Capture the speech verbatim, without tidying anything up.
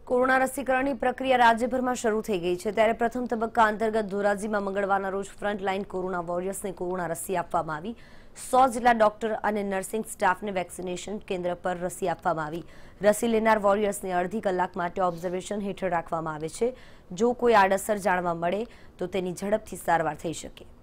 Corona રસીકરણની પ્રક્રિયા રાજ્યભરમાં શરૂ થઈ ગઈ છે ત્યારે પ્રથમ તબક્કા અંતર્ગત ધોરાજીમાં મંગળવારના રોજ ફ્રન્ટલાઇન કોરોના વોરિયર્સને કોરોના રસી આપવામાં આવી। સો જેટલા ડોક્ટર અને નર્સિંગ સ્ટાફને વેક્સિનેશન કેન્દ્ર પર રસી આપવામાં આવી। રસી લેનાર વોરિયર્સને અડધી કલાક માટે ઓબ્ઝર્વેશન હેઠળ રાખવામાં આવે છે। જો કોઈ આડઅસર જાણવા મળે તો તેની ઝડપથી સારવાર થઈ શકે।